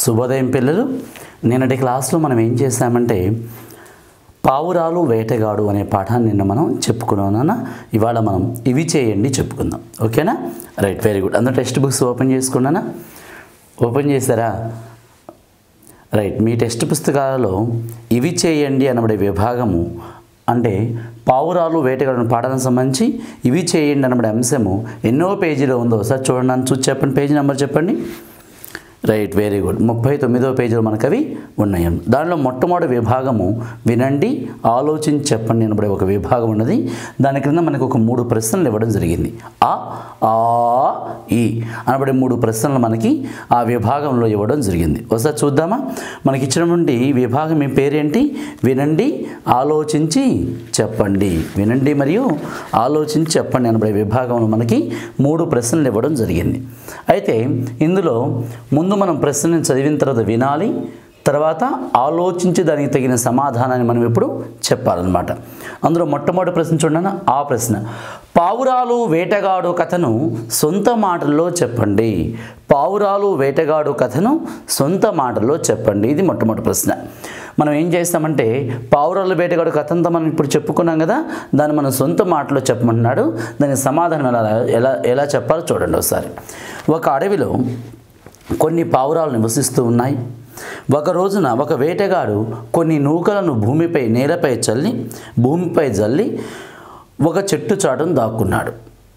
శుభోదయం పిల్లలు. నిన్నటి క్లాస్లో మనం ఏం చేసామంటే పావురాలు వేటగాడు అనే పాఠాన్ని నిన్న మనం చెప్పుకున్నాం. ఇవాళ మనం ఇవి చేయండి చెప్పుకుందాం. ఓకేనా? Right, very good. అందరూ టెక్స్ట్ బుక్స్ ఓపెన్ చేసుకున్నానా? ఓపెన్ చేశారా? రైట్, మీ టెక్స్ట్ పుస్తకాలలో ఇవి చేయండి అనబడే విభాగము అంటే పావురాలు వేటగాడు పాఠానికి సంబంధించి ఇవి చేయండి అనబడే అంశము ఎన్నో పేజీలో ఉందో ఒకసారి చూడండి. చూసి చెప్పండి, పేజీ నెంబర్ చెప్పండి. Right, very good. 39వ పేజీలో మనకు అవి ఉన్నాయి. దానిలో మొట్టమొదటి విభాగము వినండి, ఆలోచించి చెప్పండి అనబడే ఒక విభాగం ఉన్నది. దాని క్రింద మనకు ఒక 3 ప్రశ్నలు ఇవ్వడం జరిగింది. ఆ ఈ అనబడే 3 ప్రశ్నలు మనకి ఆ విభాగంలో ఇవ్వడం జరిగింది. ఒకసారి చూద్దామా? మనకి ఇచ్చినటువంటి విభాగం మీ పేరేంటి? వినండి, ఆలోచించి చెప్పండి. వినండి మరియు ఆలోచించి చెప్పండి అనబడే విభాగంలో మనకి 3 ప్రశ్నలు ఇవ్వడం జరిగింది. అయితే ఇందులో ముందు మనం ప్రశ్నను చదివిన తర్వాత వినాలి, తర్వాత ఆలోచించి దానికి తగిన సమాధానాన్ని మనం ఇప్పుడు చెప్పాలన్నమాట. అందులో మొట్టమొదటి ప్రశ్న చూడండి. ఆ ప్రశ్న, పావురాలు వేటగాడు కథను సొంత మాటల్లో చెప్పండి. పావురాలు వేటగాడు కథను సొంత మాటల్లో చెప్పండి. ఇది మొట్టమొదటి ప్రశ్న. మనం ఏం చేస్తామంటే పావురాలు వేటగాడు కథ అంతా మనం ఇప్పుడు చెప్పుకున్నాం కదా, దాన్ని మనం సొంత మాటలో చెప్పమంటున్నాడు. దానికి సమాధానం ఎలా చెప్పాలో చూడండి ఒకసారి. ఒక అడవిలో కొన్ని పావురాలు నివసిస్తూ ఉన్నాయి. ఒక రోజున ఒక వేటగాడు కొన్ని నూకలను నేలపై జల్లి ఒక చెట్టు చాటును దాక్కున్నాడు.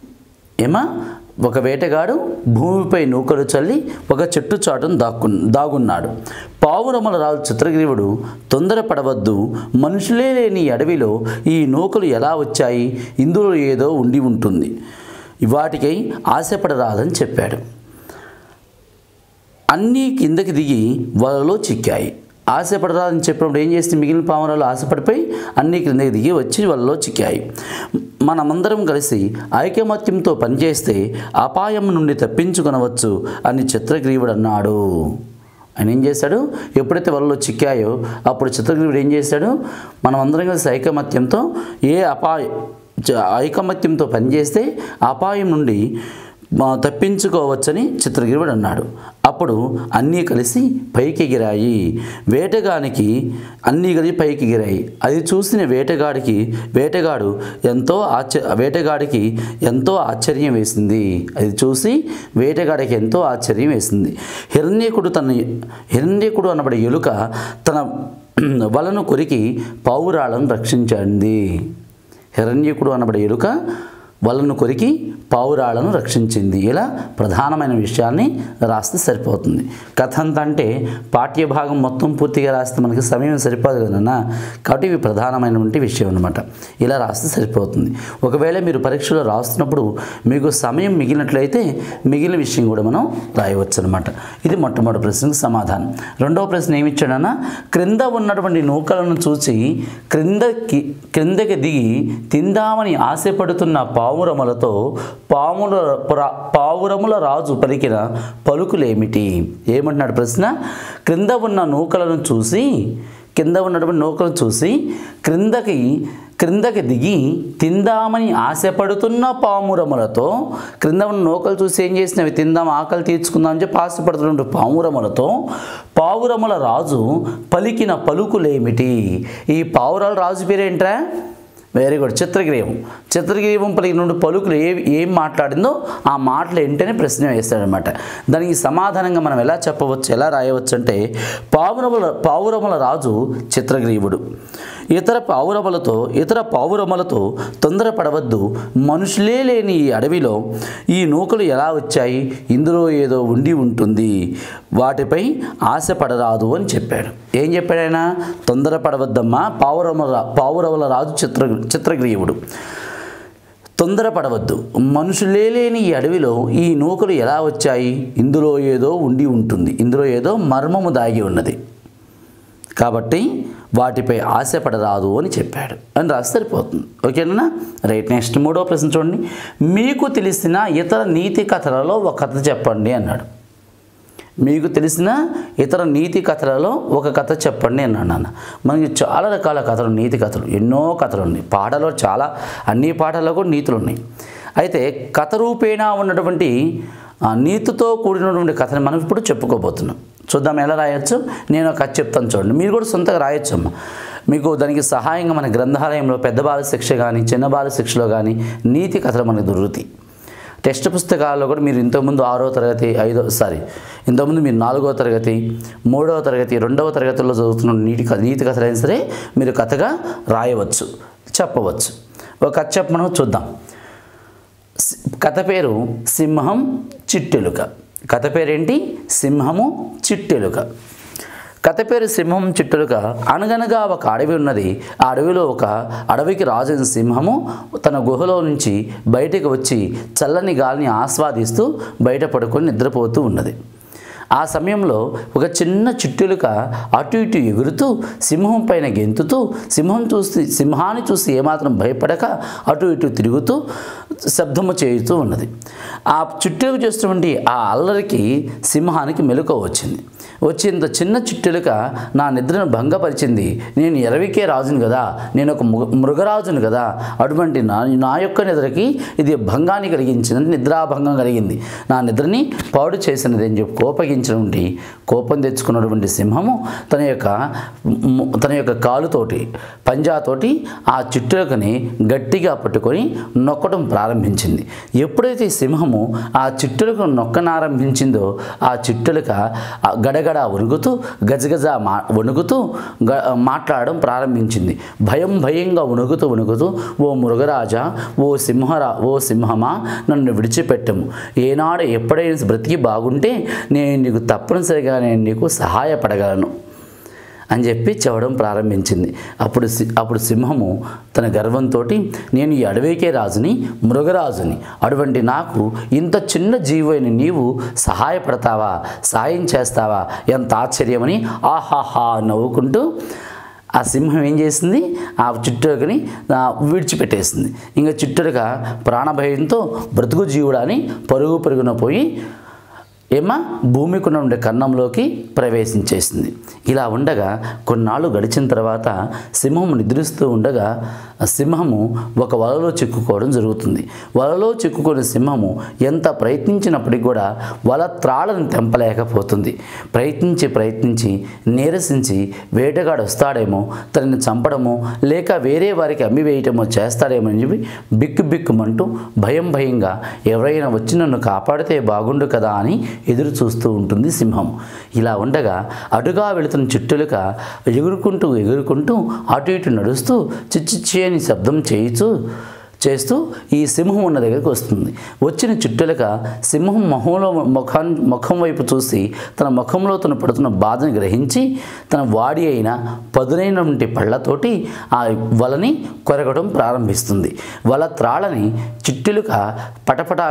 ఒక వేటగాడు భూమిపై నూకలు చల్లి ఒక చెట్టు చాటును దాగున్నాడు. పావురముల రాజు చిత్రగ్రీవుడు, తొందరపడవద్దు, మనుషులే లేని అడవిలో ఈ నూకలు ఎలా వచ్చాయి? ఇందులో ఏదో ఉండి ఉంటుంది, వాటికై ఆశపడరాదని చెప్పాడు. అన్నీ కిందకి దిగి వలలో చిక్కాయి. ఆశపడరాదని చెప్పినప్పుడు ఏం చేస్తే మిగిలిన పావురాలు ఆశపడిపోయి అన్నీ కిందకి దిగి వచ్చి వలలో చిక్కాయి. మనమందరం కలిసి ఐకమత్యంతో పనిచేస్తే అపాయం నుండి తప్పించుకొనవచ్చు అని చిత్రగ్రీవుడు అన్నాడు. ఆయన ఏం చేశాడు? ఎప్పుడైతే వలలో చిక్కాయో అప్పుడు చిత్రగ్రీవుడు ఏం చేశాడు? మనమందరం కలిసి ఐకమత్యంతో పనిచేస్తే అపాయం నుండి తప్పించుకోవచ్చని చిత్రగ్రీవుడు అన్నాడు. అప్పుడు అన్నీ కలిసి పైకి ఎగిరాయి. అది చూసిన వేటగాడికి ఎంతో ఆశ్చర్యం వేసింది. హిరణ్యకుడు అనబడే ఎలుక తన వలను కొరికి పావురాలను రక్షించింది. హిరణ్యకుడు అనబడే ఎలుక వలను కొరికి పావురాలను రక్షించింది. ఇలా ప్రధానమైన విషయాన్ని రాస్తే సరిపోతుంది. కథ అంతా అంటే పాఠ్యభాగం మొత్తం పూర్తిగా రాస్తే మనకి సమయం సరిపోదు కదన్నా. కాబట్టి ఇవి ప్రధానమైనటువంటి విషయం అన్నమాట. ఇలా రాస్తే సరిపోతుంది. ఒకవేళ మీరు పరీక్షలో రాస్తున్నప్పుడు మీకు సమయం మిగిలినట్లయితే మిగిలిన విషయం కూడా మనం రాయవచ్చు అనమాట. ఇది మొట్టమొదటి ప్రశ్నకు సమాధానం. రెండవ ప్రశ్న ఏమి ఇచ్చాడన్నా, క్రింద ఉన్నటువంటి నూకలను చూసి క్రిందకి దిగి తిందామని ఆశపడుతున్న పావురముల రాజు పలికిన పలుకులేమిటి? ఏమంటున్నాడు ప్రశ్న? క్రింద ఉన్నటువంటి నూకలను చూసి క్రిందకి దిగి తిందామని ఆశపడుతున్న పావురములతో, క్రింద ఉన్న నూకలు చూసి ఏం చేసినవి? తిందాం, ఆకలి తీర్చుకుందామని చెప్పి ఆశపడుతున్న పావురముల రాజు పలికిన పలుకులేమిటి? ఈ పావురాల రాజు పేరేంట్రా? వెరీ గుడ్, చిత్రగ్రీవం పలికిన పలుకులు ఏం మాట్లాడిందో ఆ మాటలు ఏంటనే ప్రశ్న వేస్తాడనమాట. దానికి సమాధానంగా మనం ఎలా రాయవచ్చు అంటే పావురముల రాజు చిత్రగ్రీవుడు, ఇతర పావురములతో తొందరపడవద్దు, మనుషులే లేని ఈ అడవిలో ఈ నూకలు ఎలా వచ్చాయి? ఇందులో ఏదో ఉండి ఉంటుంది, వాటిపై ఆశపడరాదు అని చెప్పాడు. ఏం చెప్పాడు ఆయన? తొందరపడవద్దమ్మా, పావురముల రాజు చిత్రగ్రీవుడు, తొందరపడవద్దు, మనుషులే లేని ఈ అడవిలో ఈ నూకలు ఎలా వచ్చాయి? ఇందులో ఏదో ఉండి ఉంటుంది, ఇందులో ఏదో మర్మము దాగి ఉన్నది, కాబట్టి వాటిపై ఆశపడరాదు అని చెప్పాడు అని రాసి సరిపోతుంది. ఓకేనా? రైట్, నెక్స్ట్ మూడో ప్రశ్న చూడండి. మీకు తెలిసిన ఇతర నీతి కథలలో ఒక కథ చెప్పండి అన్నాడు. మీకు తెలిసిన ఇతర నీతి కథలలో ఒక కథ చెప్పండి అన్నాడు నాన్న. మనకి చాలా రకాల కథలు, నీతి కథలు, ఎన్నో కథలు ఉన్నాయి. పాటలో అన్ని పాటల్లో కూడా నీతులు ఉన్నాయి. అయితే కథ రూపేణా ఉన్నటువంటి నీతితో కూడినటువంటి కథని మనం ఇప్పుడు చెప్పుకోబోతున్నాం. చూద్దాం ఎలా రాయొచ్చు. నేను ఒక కథ చెప్తాను చూడండి, మీరు కూడా సొంతగా రాయొచ్చమ్మా. మీకు దానికి సహాయంగా మన గ్రంథాలయంలో పెద్ద బాల శిక్ష కానీ చిన్న బాల శిక్షలో కానీ నీతి కథలు మనకు దొరుకుతాయి. టెక్స్ట్ పుస్తకాల్లో కూడా మీరు ఇంతకుముందు 6వ తరగతి ఇంతకుముందు మీరు 4వ తరగతి 3వ తరగతి 2వ తరగతిలో చదువుతున్న నీతి కథలు అయినా సరే మీరు కథగా రాయవచ్చు, చెప్పవచ్చు. ఒక కథ చెప్పమని చూద్దాం. కథ పేరు సింహం చిట్టెలుక. కథ పేరేంటి? సింహము చిట్టెలుక. కథ పేరు సింహం చిట్టెలుక. అనగనగా ఒక అడవి ఉన్నది. ఆ అడవిలో ఒక అడవికి రాజైన సింహము తన గుహలో నుంచి బయటకు వచ్చి చల్లని గాలిని ఆస్వాదిస్తూ బయట పడుకొని నిద్రపోతూ ఉన్నది. ఆ సమయంలో ఒక చిన్న చిట్టెలుక అటు ఇటు ఎగురుతూ సింహం పైన గెంతుతూ సింహాన్ని చూసి ఏమాత్రం భయపడక అటు ఇటు తిరుగుతూ శబ్దము చేయుతూ ఉన్నది. ఆ చిట్టెలుక చేస్తున్నటువంటి ఆ అల్లరికి సింహానికి మెలకువ వచ్చింది. ఇంత చిన్న చిట్టెలుక నా నిద్రను భంగపరిచింది. నేను 20కే రాజును కదా, నేను ఒక మృగరాజును కదా, అటువంటి నా యొక్క నిద్రకి ఇది భంగాన్ని కలిగించింది, నిద్రాభంగం కలిగింది, నా నిద్రని పాడు చేసినది అని చెప్పి కోపం తెచ్చుకున్నటువంటి సింహము తన యొక్క కాలుతోటి పంజాతోటి ఆ చిట్టెలుకని గట్టిగా పట్టుకొని నొక్కడం ప్రారంభించింది. ఎప్పుడైతే సింహము ఆ చిట్టెలుకను నొక్కనారంభించిందో ఆ చిట్టెలుక గడగడ వణుకుతూ గజగజ వణుకుతూ మాట్లాడడం ప్రారంభించింది. భయంగా వణుకుతూ ఓ మృగరాజా, ఓ సింహమా, నన్ను విడిచిపెట్టము. ఏనాడు ఎప్పుడైనా బ్రతికి బాగుంటే నేను నీకు తప్పనిసరిగా నీకు సహాయపడగలను అని చెప్పి చెప్పడం ప్రారంభించింది. అప్పుడు సింహము తన గర్వంతో, నేను ఈ అడవికే రాజుని, మృగరాజుని, అటువంటి నాకు ఇంత చిన్న జీవైన నీవు సహాయపడతావా, సాయం చేస్తావా, ఎంత ఆశ్చర్యమని ఆహాహా నవ్వుకుంటూ ఆ సింహం ఏం చేసింది, ఆ చిట్టెలుకని విడిచిపెట్టేసింది. ఇంకా చిట్టెలుక ప్రాణభయంతో బ్రతుకు జీవుడాని పరుగున పోయి భూమికి ఉండే కన్నంలోకి ప్రవేశించేసింది. ఇలా ఉండగా కొన్నాళ్ళు గడిచిన తర్వాత సింహము నిద్రిస్తూ ఉండగా సింహము ఒక వలలో చిక్కుకోవడం జరుగుతుంది. వలలో చిక్కుకున్న సింహము ఎంత ప్రయత్నించినప్పటికీ కూడా వల త్రాళ్ళను తెంపలేకపోతుంది. ప్రయత్నించి నీరసించి వేటగాడు వస్తాడేమో, తనని చంపడమో లేక వేరే వారికి అమ్మివేయటమో చేస్తాడేమో అని చెప్పి బిక్కుమంటూ భయంగా ఎవరైనా వచ్చి నన్ను కాపాడితే బాగుండు కదా అని ఎదురు చూస్తూ ఉంటుంది సింహం. ఇలా ఉండగా అటుగా వెళుతున్న చిట్టెలుక ఎగురుకుంటూ అటు ఇటు నడుస్తూ చిచ్చిచ్చి అని శబ్దం చేస్తూ ఈ సింహం ఉన్న దగ్గరికి వస్తుంది. వచ్చిన చిట్టెలుక సింహం ముఖం వైపు చూసి తన ముఖంలో తను పడుతున్న బాధను గ్రహించి తన వాడి అయిన పదునైనటువంటి పళ్ళతోటి ఆ వలని కొరగడం ప్రారంభిస్తుంది. వల త్రాళ్ళని చిట్టెలుక పటపటా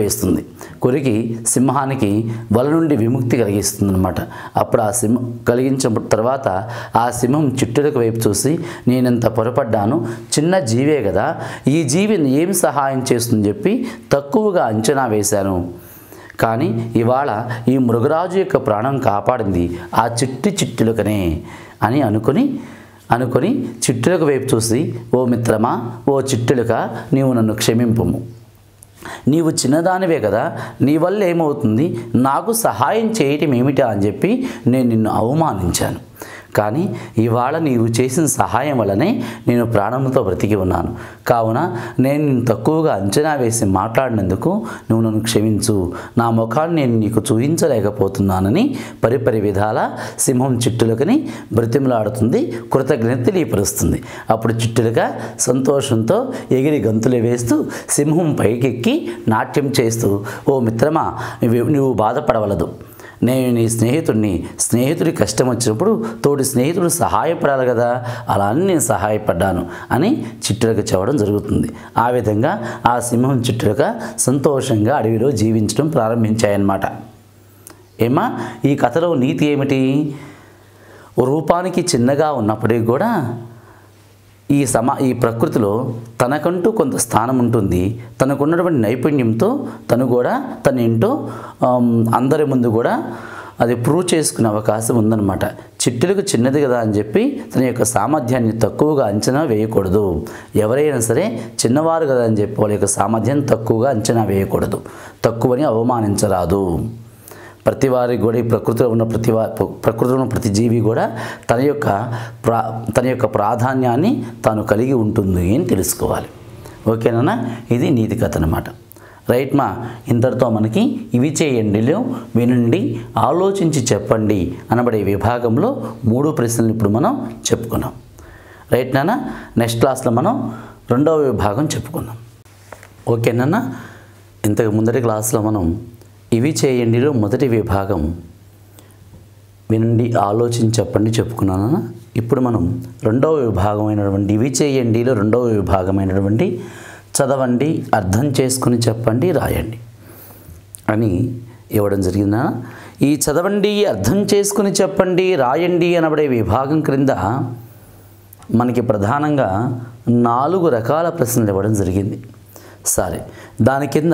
కొరికి సింహానికి వల నుండి విముక్తి కలిగిస్తుంది అనమాట. అప్పుడు ఆ సింహం కలిగించిన తర్వాత ఆ సింహం చిట్టెలుక వైపు చూసి, నేనెంత పొరపడ్డాను, చిన్న జీవే కదా, ఈ జీవిని ఏం సహాయం చేస్తుందని చెప్పి తక్కువగా అంచనా వేశాను. కానీ ఇవాళ ఈ మృగరాజు యొక్క ప్రాణం కాపాడింది ఆ చిట్టెలుకనే అని అనుకొని చిట్టెలుక వైపు చూసి, ఓ మిత్రమా, ఓ చిట్టెలుక, నీవు నన్ను క్షమింపుము. నీవు చిన్నదానివే కదా, నీ వల్ల ఏమవుతుంది, నాకు సహాయం చేయటం ఏమిటా అని చెప్పి నేను నిన్ను అవమానించాను. కానీ ఇవాళ నీవు చేసిన సహాయం వల్లనే నేను ప్రాణంతో బ్రతికి ఉన్నాను. కావున నేను తక్కువగా అంచనా వేసి మాట్లాడినందుకు నువ్వు నన్ను క్షమించు. నా ముఖాన్ని నేను నీకు చూపించలేకపోతున్నానని పరిపరి విధాల సింహం చిట్టెలుకని బ్రతిమలాడుతుంది, కృతజ్ఞత తెలియపరుస్తుంది. అప్పుడు చిట్టెలుక సంతోషంతో ఎగిరి గంతులు వేస్తూ సింహం పైకెక్కి నాట్యం చేస్తూ, ఓ మిత్రమా, నువ్వు బాధపడవలదు, నేను నీ స్నేహితుడి కష్టం వచ్చినప్పుడు తోటి స్నేహితుడు సహాయపడాలి కదా, అలా అని నేను సహాయపడ్డాను అని చిట్టెలుక చెప్పడం జరుగుతుంది. ఆ విధంగా ఆ సింహం చిట్టెలుక సంతోషంగా అడవిలో జీవించడం ప్రారంభించాయన్నమాట. ఈ కథలో నీతి ఏమిటి? రూపానికి చిన్నగా ఉన్నప్పటికీ కూడా ఈ ప్రకృతిలో తనకంటూ కొంత స్థానం ఉంటుంది. తనకున్నటువంటి నైపుణ్యంతో తనేంటో అందరి ముందు కూడా అది ప్రూవ్ చేసుకునే అవకాశం ఉందన్నమాట. చిట్టెలుక చిన్నది కదా అని చెప్పి తన యొక్క సామర్థ్యాన్ని తక్కువగా అంచనా వేయకూడదు. ఎవరైనా సరే చిన్నవారు కదా అని చెప్పి వాళ్ళ యొక్క సామర్థ్యాన్ని తక్కువగా అంచనా వేయకూడదు, తక్కువని అవమానించరాదు. ప్రతి వారికి కూడా ఈ ప్రకృతిలో ఉన్న ప్రతి జీవి కూడా తన యొక్క ప్రాధాన్యాన్ని తాను కలిగి ఉంటుంది అని తెలుసుకోవాలి. ఓకేనా? ఇది నీతి కథ అన్నమాట. రైట్ మా, ఇంతటితో మనకి ఇవి చేయండిలో వినండి ఆలోచించి చెప్పండి అనబడే విభాగంలో 3 ప్రశ్నలు ఇప్పుడు మనం చెప్పుకున్నాం. రైట్ నాన్న? నెక్స్ట్ క్లాస్లో మనం 2వ విభాగం చెప్పుకుందాం. ఓకేనా? ఇంతకు ముందటి క్లాస్లో మనం ఇవి చేయండిలో మొదటి విభాగం వినండి ఆలోచించి చెప్పండి చెప్పుకున్నాను. ఇప్పుడు మనం 2వ విభాగమైనటువంటి ఇవి చేయండిలో 2వ విభాగమైనటువంటి చదవండి, అర్థం చేసుకుని చెప్పండి, రాయండి అని ఇవ్వడం జరిగిందా. ఈ చదవండి, అర్థం చేసుకుని చెప్పండి, రాయండి అనబడే విభాగం క్రింద మనకి ప్రధానంగా 4 రకాల ప్రశ్నలు ఇవ్వడం జరిగింది. సరే, దాని కింద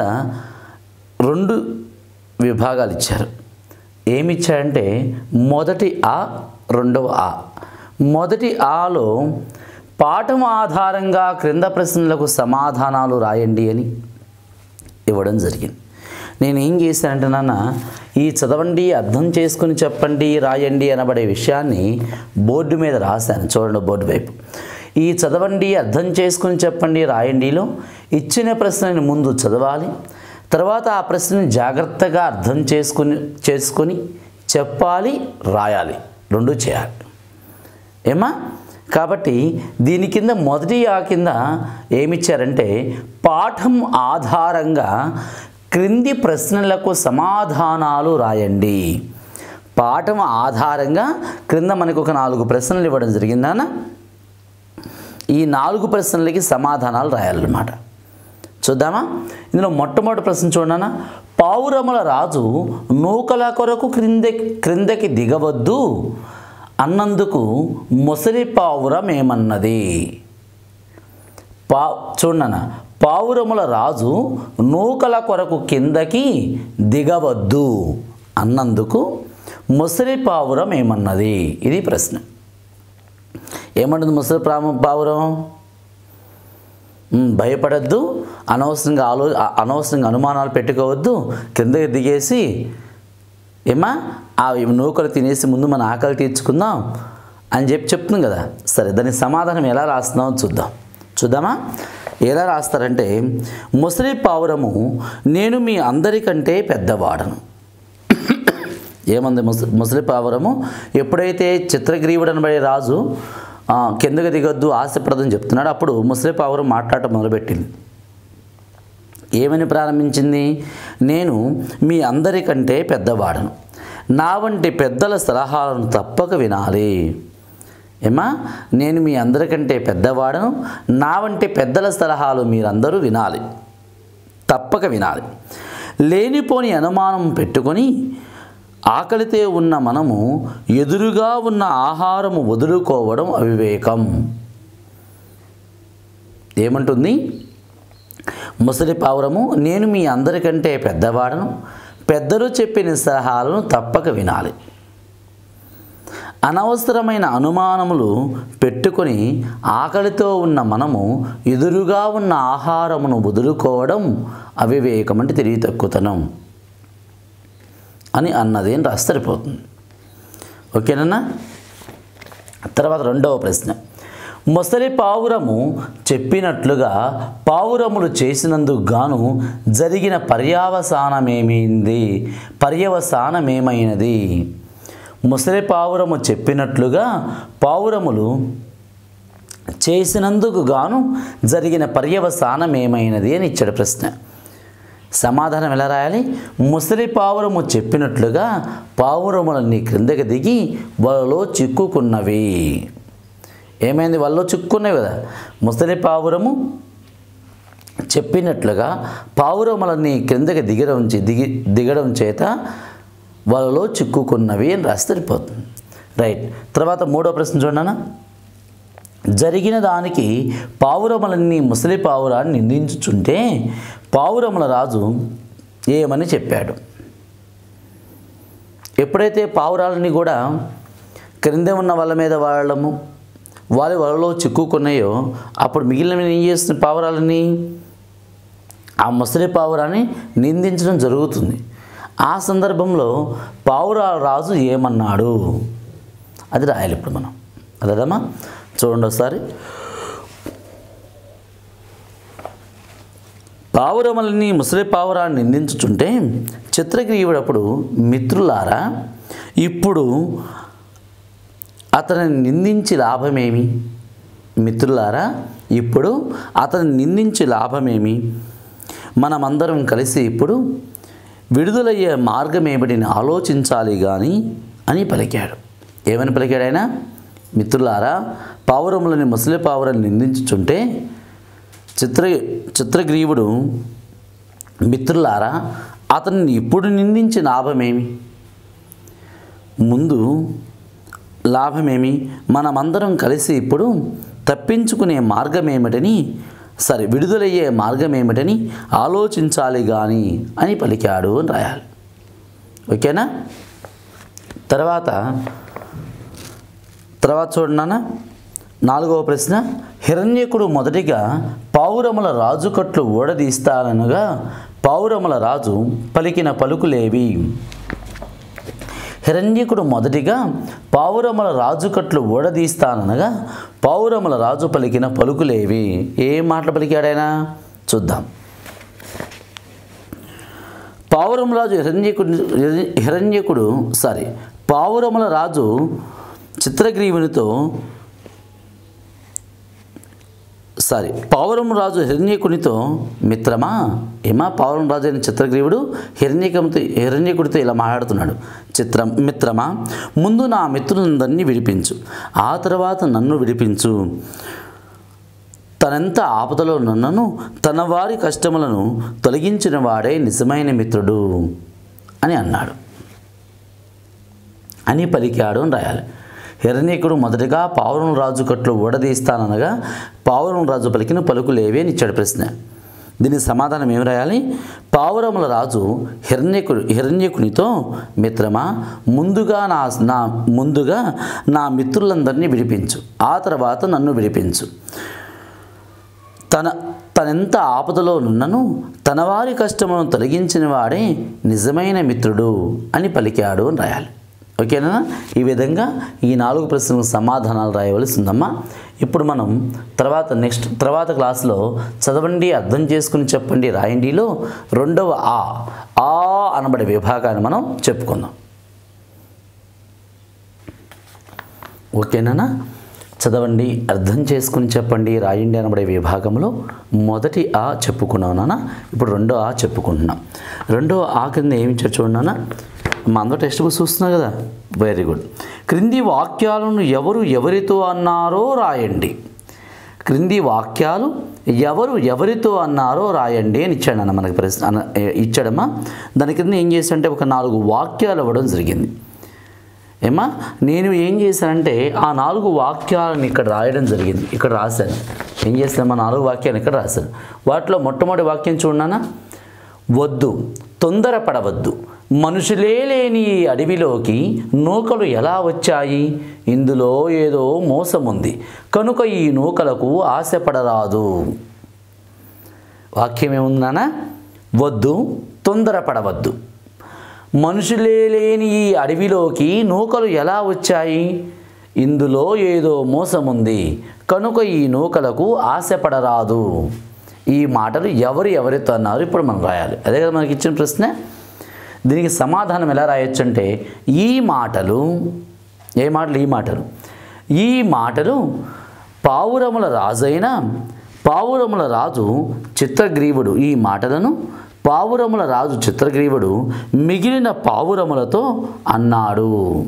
2 విభాగాలు ఇచ్చారు. ఏమిచ్చారంటే మొదటి ఆ, రెండవ ఆ. మొదటి ఆలో పాఠం ఆధారంగా క్రింద ప్రశ్నలకు సమాధానాలు రాయండి అని ఇవ్వడం జరిగింది. నేను ఏం చేశానంటే నాన్న, ఈ చదవండి, అర్థం చేసుకుని చెప్పండి, రాయండి అనబడే విషయాన్ని బోర్డు మీద రాశాను. చూడండి బోర్డు వైపు. ఈ చదవండి, అర్థం చేసుకుని చెప్పండి, రాయండిలో ఇచ్చిన ప్రశ్నని ముందు చదవాలి, తర్వాత ఆ ప్రశ్నని జాగ్రత్తగా అర్థం చేసుకొని చెప్పాలి, రాయాలి, 2 చేయాలి. ఏమా? కాబట్టి దీని కింద మొదటి ఆ కింద ఏమిచ్చారంటే పాఠం ఆధారంగా క్రింది ప్రశ్నలకు సమాధానాలు రాయండి. పాఠం ఆధారంగా క్రింద మనకు ఒక 4 ప్రశ్నలు ఇవ్వడం జరిగిందన్న. ఈ 4 ప్రశ్నలకి సమాధానాలు రాయాలన్నమాట. చూద్దామా? ఇందులో మొట్టమొదటి ప్రశ్న చూడనా. పావురముల రాజు నూకల కొరకు క్రిందకి దిగవద్దు అన్నందుకు ముసలి పావురం ఏమన్నది? చూడనా. పావురముల రాజు నూకల కొరకు కిందకి దిగవద్దు అన్నందుకు ముసలి పావురం ఏమన్నది? ఇది ప్రశ్న. ఏమంటుంది ముసలి పావురం? భయపడద్దు, అనవసరంగా అనుమానాలు పెట్టుకోవద్దు, కిందకి దిగేసి ఆ నూకలు తినేసి ముందు మన ఆకలి తీర్చుకుందాం అని చెప్తుంది కదా. సరే, దాని సమాధానం ఎలా రాస్తున్నామో చూద్దామా? ఎలా రాస్తారంటే ముసలి పావురము నేను మీ అందరికంటే పెద్దవాడను. ఏమంది ముసలి పావురము? ఎప్పుడైతే చిత్రగ్రీవుడు అనబడే రాజు కిందకి దిగొద్దు ఆశపడదని చెప్తున్నాడు, అప్పుడు ముసలి పావురం మాట్లాడటం మొదలుపెట్టింది. ఏమని ప్రారంభించింది? నేను మీ అందరికంటే పెద్దవాడను, నా వంటి పెద్దల సలహాలను తప్పక వినాలి. నేను మీ అందరికంటే పెద్దవాడను, నా వంటి పెద్దల సలహాలు మీరందరూ వినాలి, తప్పక వినాలి. లేనిపోని అనుమానం పెట్టుకొని ఆకలితో ఉన్న మనము ఎదురుగా ఉన్న ఆహారము వదులుకోవడం అవివేకం. ఏమంటుంది ముసలి పావురము? నేను మీ అందరికంటే పెద్దవాడను, పెద్దలు చెప్పిన సలహాలను తప్పక వినాలి. అనవసరమైన అనుమానములు పెట్టుకొని ఆకలితో ఉన్న మనము ఎదురుగా ఉన్న ఆహారమును వదులుకోవడం అవివేకం, అంటే తెలివి తక్కువతనం అని అన్నది అని రాస్తే సరిపోతుంది. ఓకేనా? తర్వాత 2వ ప్రశ్న. ముసలి పావురము చెప్పినట్లుగా పావురములు చేసినందుకు గాను జరిగిన పర్యవసానమేమైనది? ముసలి పావురము చెప్పినట్లుగా పావురములు చేసినందుకు గాను జరిగిన పర్యవసానమేమైనది అని ఇచ్చాడు ప్రశ్న. సమాధానం ఎలా రాయాలి? ముసలి పావురము చెప్పినట్లుగా పావురములన్నీ క్రిందకి దిగి వలలో చిక్కుకున్నవి. ఏమైంది? వలలో చిక్కుకున్నాయి కదా. ముసలి చెప్పినట్లుగా పావురములన్నీ క్రిందకి దిగడం చేత వలలో చిక్కుకున్నవి అని రాస్తే సరిపోతుంది. రైట్. తర్వాత 3వ ప్రశ్న చూడనా. జరిగిన దానికి పావురములన్నీ ముసలి పావురాన్ని నిందించుచుంటే పావురముల రాజు ఏమని చెప్పాడు? ఎప్పుడైతే పావురాలని కూడా క్రింద ఉన్న వాళ్ళ మీద వాడము, వాళ్ళ వలలో చిక్కుకున్నాయో అప్పుడు మిగిలిన ఏం చేస్తుంది? పావురాలని ఆ ముసలి పావురాన్ని నిందించడం జరుగుతుంది. ఆ సందర్భంలో పావురాల రాజు ఏమన్నాడు అది రాయాలి ఇప్పుడు మనం. అదేదమ్మా చూడండి ఒకసారి. పావురములని ముసలి పావురాన్ని నిందించుచుంటే చిత్రగ్రీవుడప్పుడు మిత్రులారా ఇప్పుడు అతనిని నిందించి లాభమేమి? మిత్రులారా ఇప్పుడు అతన్ని నిందించి లాభమేమి? మనమందరం కలిసి ఇప్పుడు విడుదలయ్యే మార్గం ఏమిటిని ఆలోచించాలి కానీ అని పలికాడు. ఏమని పలికాడు ఆయన? మిత్రులారా పావురములని ముసలి పావురాన్ని నిందించుచుంటే చిత్రగ్రీవుడు మిత్రులారా అతన్ని ఇప్పుడు నిందించి లాభమేమి? ముందు లాభమేమి? మనమందరం కలిసి ఇప్పుడు తప్పించుకునే మార్గం ఏమిటని విడుదలయ్యే మార్గం ఏమిటని ఆలోచించాలి కానీ అని పలికాడు అని రాయాలి. ఓకేనా? తర్వాత చూడండి నాన్న, 4వ ప్రశ్న. హిరణ్యకుడు మొదటిగా పావురముల రాజు కట్లు ఊడదీస్తాననగా పావురముల రాజు పలికిన పలుకులేవి? హిరణ్యకుడు మొదటిగా పావురముల రాజు కట్లు ఊడదీస్తాననగా పావురముల రాజు పలికిన పలుకులేవి? ఏం మాటలు పలికాడైనా చూద్దాం. పావురముల రాజు పావురముల రాజు చిత్రగ్రీవునితో పావురం రాజు హిరణ్యకునితో మిత్రమా పావురం రాజు అయిన చిత్రగ్రీవుడు హిరణ్యకుడితో ఇలా మాట్లాడుతున్నాడు. మిత్రమా ముందు నా మిత్రులందరినీ విడిపించు, ఆ తర్వాత నన్ను విడిపించు. తనెంత ఆపదలో నన్నను తన వారి కష్టములను తొలగించిన వాడే నిజమైన మిత్రుడు అని అన్నాడు అని పలికాడు అని రాయాలి. హిరణ్యకుడు మొదటగా పావురం రాజు కట్లు ఊడదీస్తాననగా పావురం రాజు పలికిన పలుకులేవి అని ఇచ్చాడు ప్రశ్న. దీనికి సమాధానం ఏమి రాయాలి? పావురముల రాజు హిరణ్యకునితో మిత్రమా ముందుగా నా మిత్రులందరినీ విడిపించు, ఆ తర్వాత నన్ను విడిపించు. తనెంత ఆపదలో నున్నను తన వారి కష్టములను తొలగించిన వాడే నిజమైన మిత్రుడు అని పలికాడు అని రాయాలి. ఓకేనా? ఈ విధంగా ఈ 4 ప్రశ్నలకు సమాధానాలు రాయవలసి ఉందమ్మా. ఇప్పుడు మనం తర్వాత క్లాస్లో చదవండి, అర్థం చేసుకుని చెప్పండి, రాయండిలో 2వ ఆ అనబడే విభాగాన్ని మనం చెప్పుకుందాం. ఓకేనా? చదవండి, అర్థం చేసుకుని చెప్పండి, రాయండి అనబడే విభాగంలో మొదటి ఆ చెప్పుకున్నాం నాన్న. ఇప్పుడు 2వ ఆ చెప్పుకుంటున్నాం. 2వ ఆ కింద ఏమి చూడన్నా, మా అందరూ టెక్స్ట్ బుక్ చూస్తున్నారు కదా, వెరీ గుడ్. క్రింది వాక్యాలను ఎవరితో అన్నారో రాయండి. క్రింది వాక్యాలు ఎవరితో అన్నారో రాయండి అని ఇచ్చాడన్న మనకి ప్రశ్న ఇచ్చాడమ్మా. దాని కింద ఏం చేశాడంటే ఒక 4 వాక్యాలు ఇవ్వడం జరిగింది. నేను ఏం చేశానంటే ఆ 4 వాక్యాలను ఇక్కడ రాయడం జరిగింది. ఇక్కడ రాశాను. ఏం చేశాను? 4 వాక్యాలు ఇక్కడ రాశాను. వాటిలో మొట్టమొదటి వాక్యం చూడన్నా, వద్దు, తొందరపడవద్దు, మనుషులే లేని ఈ అడవిలోకి నూకలు ఎలా వచ్చాయి? ఇందులో ఏదో మోసం ఉంది కనుక ఈ నూకలకు ఆశపడరాదు. వాక్యం ఏముందనా? వద్దు, తొందరపడవద్దు, మనుషులే లేని ఈ అడవిలోకి నూకలు ఎలా వచ్చాయి? ఇందులో ఏదో మోసం ఉంది కనుక ఈ నూకలకు ఆశపడరాదు. ఈ మాటలు ఎవరితో అన్నారు ఇప్పుడు మనం రాయాలి. అదే కదా మనకి ఇచ్చిన ప్రశ్న. దీనికి సమాధానం ఎలా రాయొచ్చు అంటే ఈ మాటలు పావురముల రాజు చిత్రగ్రీవుడు ఈ మాటలను పావురముల రాజు చిత్రగ్రీవుడు మిగిలిన పావురములతో అన్నాడు.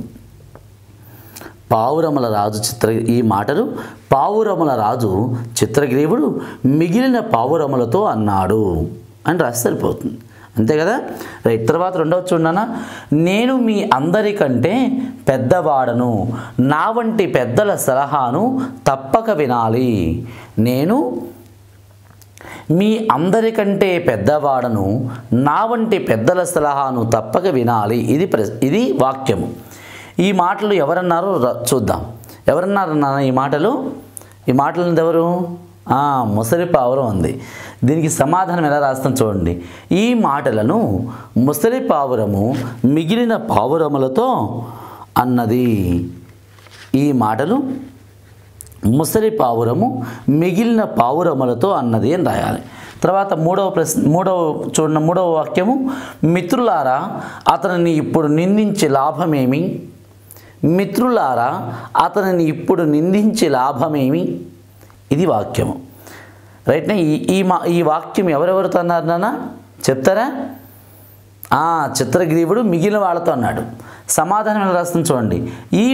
ఈ మాటలు పావురముల రాజు చిత్రగ్రీవుడు మిగిలిన పావురములతో అన్నాడు అని రాసి సరిపోతుంది. అంతే కదా? రైట్. తర్వాత 2వ చూడన్నా, నేను మీ అందరికంటే పెద్దవాడను, నా వంటి పెద్దల సలహాను తప్పక వినాలి. నేను మీ అందరికంటే పెద్దవాడను, నా వంటి పెద్దల సలహాను తప్పక వినాలి. ఇది వాక్యము. ఈ మాటలు ఎవరన్నారో చూద్దాం. ఎవరన్నారన్నా ఈ మాటలు? ఈ మాటలు ఎవరు? ముసలి పావురం ఉంది. దీనికి సమాధానం ఎలా రాస్తాం చూడండి. ఈ మాటలను ముసలి పావురము మిగిలిన పావురములతో అన్నది. ఈ మాటలు ముసలి పావురము మిగిలిన పావురములతో అన్నది అని రాయాలి. తర్వాత మూడవ వాక్యము, మిత్రులారా అతనిని ఇప్పుడు నిందించే లాభమేమి? మిత్రులారా అతనిని ఇప్పుడు నిందించే లాభమేమి? ఇది వాక్యము. రైట్నా? ఈ వాక్యం ఎవరెవరితో అన్నారు నాన్న చెప్తారా? చిత్రగ్రీవుడు మిగిలిన వాళ్ళతో అన్నాడు. సమాధానం ఎలా రాస్తుంది చూడండి. ఈ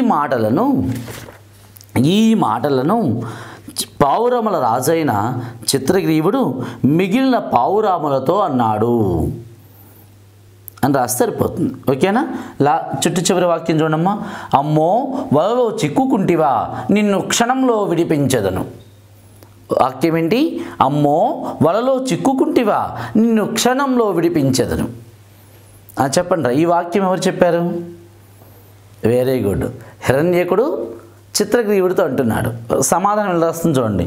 మాటలను పావురముల రాజైన చిత్రగ్రీవుడు మిగిలిన పావురాములతో అన్నాడు అని రాస్తే సరిపోతుంది. ఓకేనా? చుట్టు చివరి వాక్యం చూడమ్మా. అమ్మో వలలో చిక్కుకుంటివా, నిన్ను క్షణంలో విడిపించదను. వాక్యం ఏంటి? అమ్మో వలలో చిక్కుకుంటివా, నిన్ను క్షణంలో విడిపించదను. చెప్పండి రా, ఈ వాక్యం ఎవరు చెప్పారు? వెరీ గుడ్, హిరణ్యకుడు చిత్రగ్రీవుడితో అంటున్నాడు. సమాధానం ఎలా వస్తుంది చూడండి.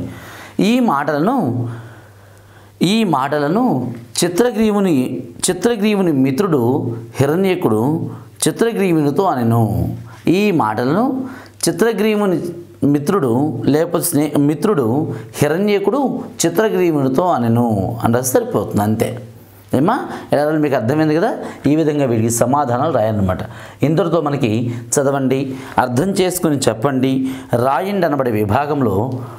ఈ మాటలను చిత్రగ్రీవుని మిత్రుడు హిరణ్యకుడు చిత్రగ్రీవునితో అనెను. ఈ మాటలను చిత్రగ్రీవుని మిత్రుడు హిరణ్యకుడు చిత్రగ్రీవునితో అనెను అని రాస్తే సరిపోతుంది. అంతే ఏమా? ఎలా మీకు అర్థమైంది కదా? ఈ విధంగా వీడికి సమాధానాలు రాయాలన్నమాట. ఇంతటితో మనకి చదవండి, అర్థం చేసుకుని చెప్పండి, రాయండి అనబడే విభాగంలో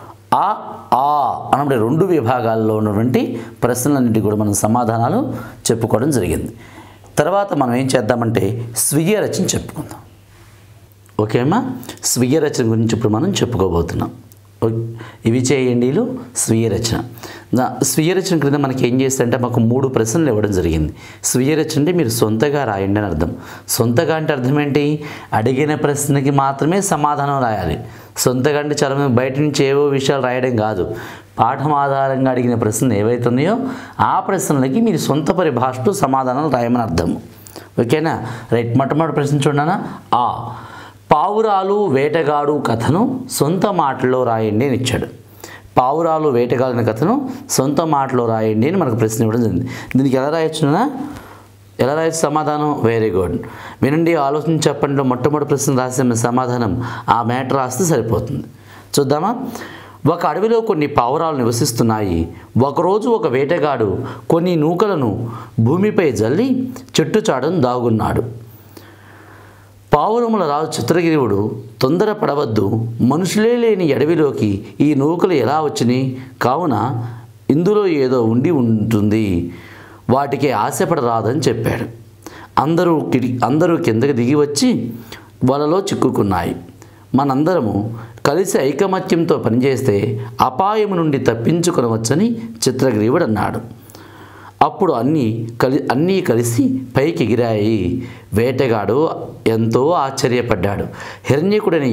అనబడే 2 విభాగాల్లో ఉన్నటువంటి ప్రశ్నలన్నింటి కూడా మనం సమాధానాలు చెప్పుకోవడం జరిగింది. తర్వాత మనం ఏం చేద్దామంటే స్వీయ రచన చెప్పుకుందాం. ఓకేమా? స్వీయ రచన గురించి ఇప్పుడు మనం చెప్పుకోబోతున్నాం. ఇవి చేయండిలు స్వీయ రచన. స్వీయ రచన క్రింద మనకి ఏం చేస్తారంటే మాకు 3 ప్రశ్నలు ఇవ్వడం జరిగింది. స్వీయ రచన అంటే మీరు సొంతగా రాయండి అని అర్థం. సొంతగా అంటే అర్థం ఏంటి? అడిగిన ప్రశ్నకి మాత్రమే సమాధానం రాయాలి. సొంతగా అంటే చాలా మంది బయట నుంచి ఏవో విషయాలు రాయడం కాదు. పాఠం ఆధారంగా అడిగిన ప్రశ్నలు ఏవైతే ఉన్నాయో ఆ ప్రశ్నలకి మీరు సొంత పరిభాషతో సమాధానాలు రాయమని అర్థము. ఓకేనా? రైట్. మొట్టమొదటి ప్రశ్న చూడనా. పావురాలు వేటగాడు కథను సొంత మాటల్లో రాయండి అని ఇచ్చాడు. పావురాలు వేటగాడిన కథను సొంత మాటలో రాయండి అని మనకు ప్రశ్న ఇవ్వడం జరిగింది. దీనికి ఎలా రాయొచ్చు సమాధానం? Very good. వినండి, ఆలోచించి చెప్పండి. మొట్టమొదటి ప్రశ్న రాసిన సమాధానం ఆ మ్యాటర్ రాస్తే సరిపోతుంది. చూద్దామా? ఒక అడవిలో కొన్ని పావురాలు నివసిస్తున్నాయి. ఒకరోజు ఒక వేటగాడు కొన్ని నూకలను భూమిపై జల్లి చెట్టు చాటున దాగున్నాడు. పావురముల రాజు చిత్రగ్రీవుడు, తొందరపడవద్దు, మనుషులే లేని అడవిలోకి ఈ నూకలు ఎలా వచ్చినాయి? కావున ఇందులో ఏదో ఉండి ఉంటుంది, వాటికి ఆశపడరాదని చెప్పాడు. అందరూ కిందకి దిగి వచ్చి వలలో చిక్కుకున్నాయి. మనందరము కలిసి ఐకమత్యంతో పనిచేస్తే అపాయము నుండి తప్పించుకొనవచ్చని చిత్రగ్రీవుడు అన్నాడు. అప్పుడు అన్నీ కలిసి పైకి ఎగిరాయి. వేటగాడు ఎంతో ఆశ్చర్యపడ్డాడు. హిరణ్యకుడనే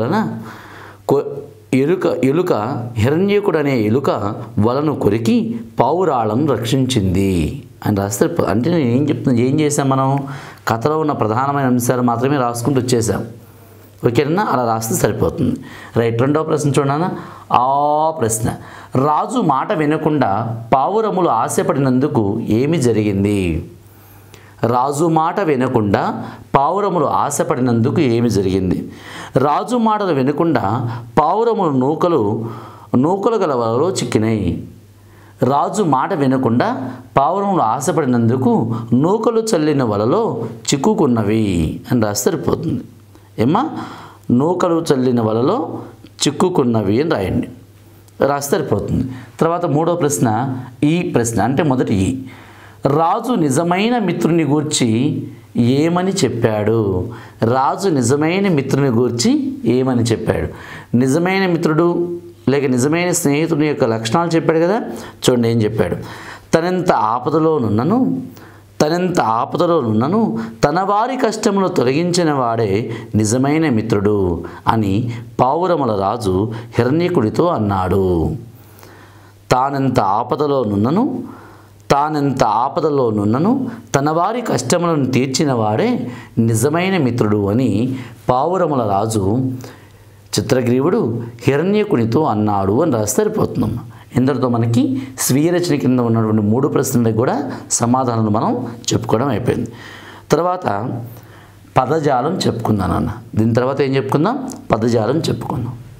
ఎలుక వలను కొరికి పావురాలను రక్షించింది అని రాస్తే. అంటే నేను ఏం చేశాం మనం? కథలో ఉన్న ప్రధానమైన అంశాలు మాత్రమే రాసుకుంటూ వచ్చేసాం. ఓకేనా? అలా రాస్తే సరిపోతుంది. రైట్. రెండవ ప్రశ్న చూడనా. ప్రశ్న, రాజు మాట వినకుండా పావురములు ఆశపడినందుకు ఏమి జరిగింది? రాజు మాట వినకుండా పావురములు ఆశపడినందుకు ఏమి జరిగింది? రాజు మాటలు వినకుండా పావురములు నూకలు గల వలలో చిక్కినాయి. రాజు మాట వినకుండా పావురములు ఆశపడినందుకు నూకలు చల్లిన వలలో చిక్కుకున్నవి అని రాస్తే సరిపోతుంది. ఏమ్మా? నూకలు చల్లిన వలలో చిక్కుకున్నవి అని రాయండి, రాస్తే సరిపోతుంది. తర్వాత మూడో ప్రశ్న, ఈ ప్రశ్న అంటే మొదటి రాజు నిజమైన మిత్రుని గూర్చి ఏమని చెప్పాడు? రాజు నిజమైన మిత్రుని గూర్చి ఏమని చెప్పాడు? నిజమైన మిత్రుడు లేక నిజమైన స్నేహితుని యొక్క లక్షణాలు చెప్పాడు కదా. చూడండి ఏం చెప్పాడు. తనెంత ఆపదలోనున్నను తన వారి కష్టములు తొలగించిన వాడే నిజమైన మిత్రుడు అని పావురముల రాజు హిరణ్యకుడితో అన్నాడు. తానెంత ఆపదలోనున్నను తన వారి కష్టములను తీర్చిన వాడే నిజమైన మిత్రుడు అని పావురముల రాజు చిత్రగ్రీవుడు హిరణ్యకునితో అన్నాడు అని రాస్తే సరిపోతుందమ్మా. ఇంతటితో మనకి స్వీయ రచన కింద ఉన్నటువంటి 3 ప్రశ్నలకు కూడా సమాధానాలు మనం చెప్పుకోవడం అయిపోయింది. తర్వాత పదజాలం చెప్పుకుందాం అన్న. దీని తర్వాత ఏం చెప్పుకుందాం? పదజాలం చెప్పుకుందాం.